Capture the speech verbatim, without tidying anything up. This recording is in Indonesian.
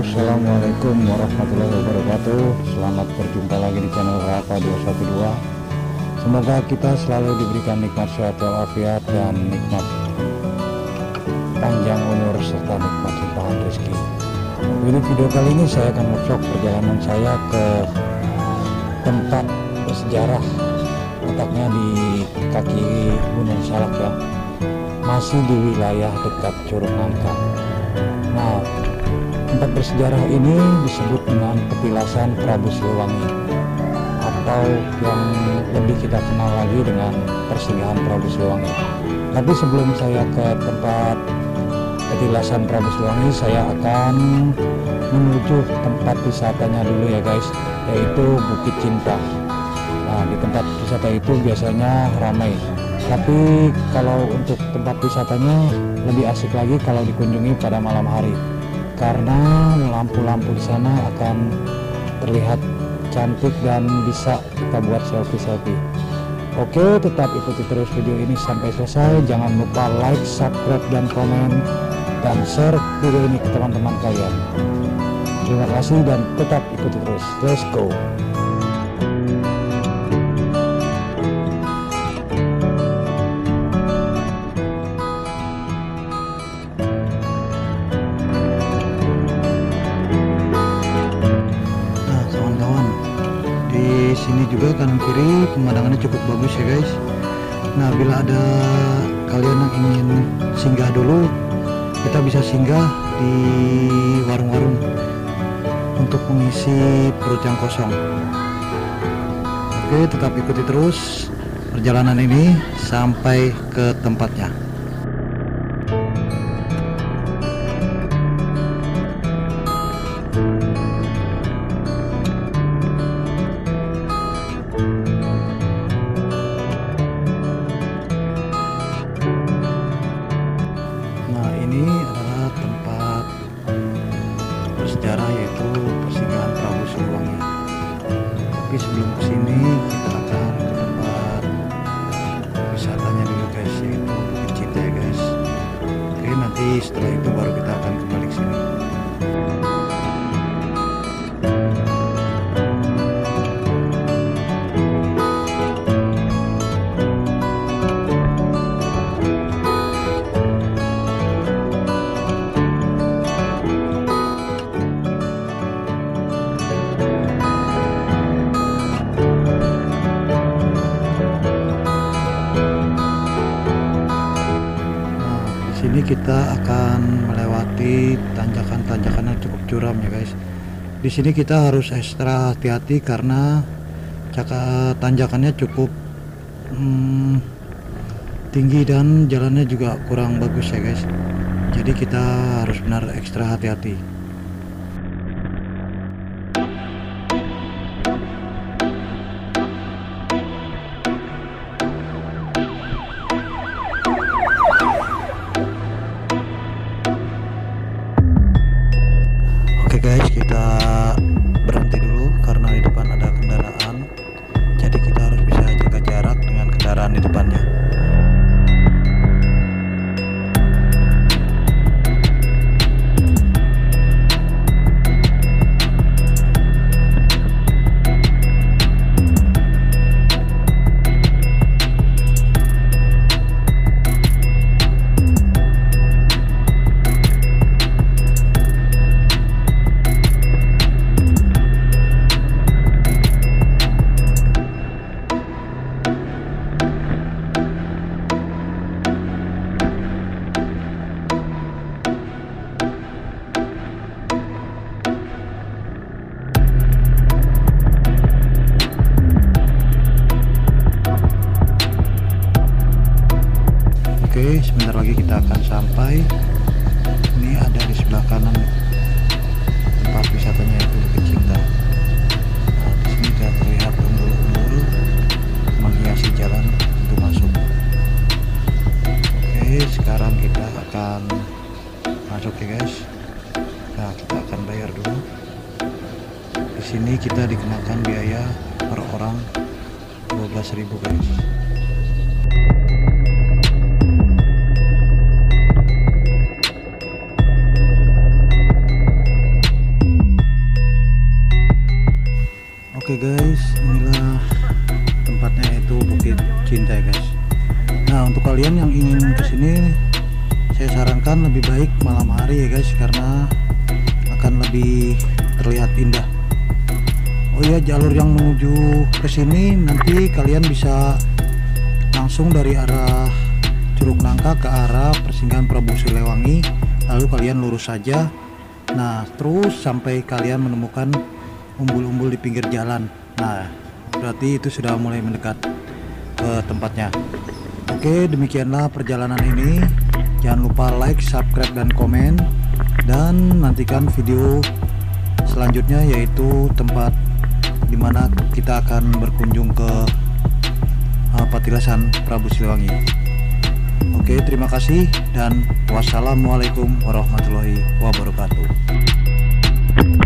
Assalamualaikum warahmatullahi wabarakatuh. Selamat berjumpa lagi di channel Raka dua satu dua. Semoga kita selalu diberikan nikmat sehat walafiat dan nikmat panjang umur serta nikmat limpahan rezeki. Ini video kali ini saya akan ngevlog perjalanan saya ke tempat bersejarah, letaknya di kaki Gunung Salak ya, masih di wilayah dekat Curug Nangka. Nah, tempat bersejarah ini disebut dengan Petilasan Prabu Siliwangi, atau yang lebih kita kenal lagi dengan Persinggahan Prabu Siliwangi. Tapi sebelum saya ke tempat Petilasan Prabu Siliwangi, saya akan menuju tempat wisatanya dulu ya guys, yaitu Bukit Cinta. Nah, di tempat wisata itu biasanya ramai, tapi kalau untuk tempat wisatanya lebih asik lagi kalau dikunjungi pada malam hari, karena lampu-lampu di sana akan terlihat cantik dan bisa kita buat selfie-selfie. Oke, tetap ikuti terus video ini sampai selesai. Jangan lupa like, subscribe, dan komen, dan share video ini ke teman-teman kalian. Terima kasih dan tetap ikuti terus. Let's go. Sini juga kanan kiri pemandangannya cukup bagus ya guys. Nah, bila ada kalian yang ingin singgah dulu, kita bisa singgah di warung-warung untuk mengisi perut yang kosong. Oke, tetap ikuti terus perjalanan ini sampai ke tempatnya. Sejarah yaitu Persinggahan Prabu Siliwangi. Tapi sebelum kesini kita akan ke tempat wisatanya dulu guys, yaitu Bukit Cinta ya guys. Oke, nanti setelah itu baru kita akan kembali ke sini. Ini kita akan melewati tanjakan-tanjakan yang cukup curam ya guys. Di sini kita harus ekstra hati-hati karena caka tanjakannya cukup hmm, tinggi dan jalannya juga kurang bagus ya guys. Jadi kita harus benar ekstra hati-hati. Guys, kita berhenti dulu karena di depan ada kendaraan, jadi kita harus bisa jaga jarak dengan kendaraan di depannya. Oke, sebentar lagi kita akan sampai. Ini ada di sebelah kanan tempat wisatanya yaitu Bukit Cinta. Nah, di sini sudah terlihat umbul-umbul menghiasi jalan untuk masuk. Oke, sekarang kita akan masuk ya guys. Nah, kita akan bayar dulu. Di sini kita dikenakan biaya per orang dua belas ribu guys. Oke guys, inilah tempatnya, itu Bukit Cinta ya guys. Nah, untuk kalian yang ingin kesini, saya sarankan lebih baik malam hari ya guys, karena akan lebih terlihat indah. Oh iya, jalur yang menuju ke sini nanti kalian bisa langsung dari arah Curug Nangka ke arah persinggahan Prabu Siliwangi, lalu kalian lurus saja. Nah, terus sampai kalian menemukan umbul-umbul di pinggir jalan. Nah, berarti itu sudah mulai mendekat ke tempatnya. Oke, demikianlah perjalanan ini. Jangan lupa like, subscribe, dan komen. Dan nantikan video selanjutnya, yaitu tempat dimana kita akan berkunjung ke uh, Patilasan Prabu Siliwangi. Oke, terima kasih dan wassalamualaikum warahmatullahi wabarakatuh.